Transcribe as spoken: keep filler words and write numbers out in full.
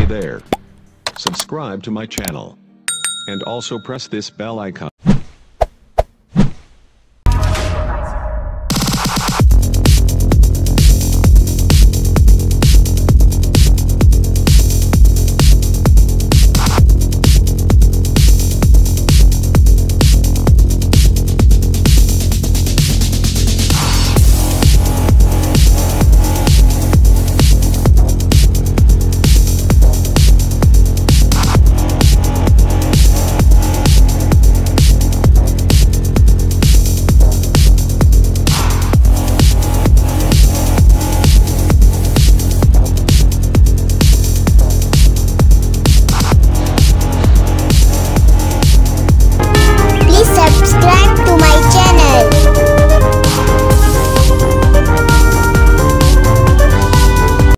there. Subscribe to my channel. And also press this bell icon.